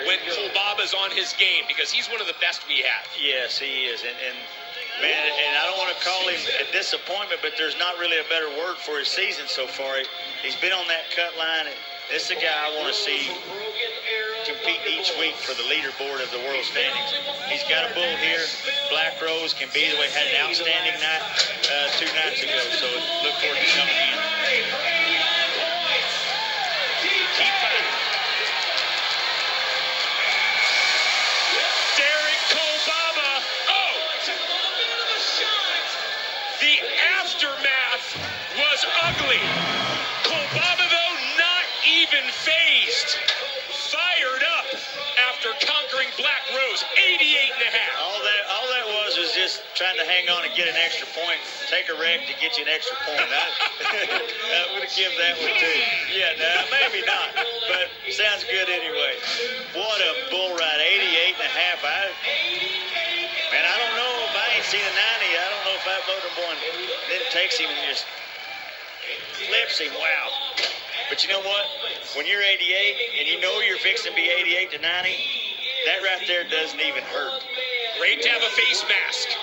when Kolbaba's on his game, because he's one of the best we have. Yes, he is. And man, and I don't want to call him a disappointment, but there's not really a better word for his season so far. He's been on that cut line. This is a guy I want to see compete each week for the leaderboard of the world standings. He's got a bull here. Black Rose can be the way. Had an outstanding night 2 nights ago, so look forward to coming in. Keep fighting. Derek Kolbaba. Oh! The aftermath was ugly. Kolbaba, though, not even phased. Fired up after conquering Black Rose, 88.5. All that was just trying to hang on and get an extra point. Take a wreck to get you an extra point. I would have given that one too. Yeah, no, maybe not, but sounds good anyway. What a bull ride, 88.5. Man, I don't know if I ain't seen a 90. I don't know if that motor one then takes him and just flips him. Wow. But you know what? When you're 88 and you know you're fixing to be 88 to 90, that right there doesn't even hurt. Great to have a face mask.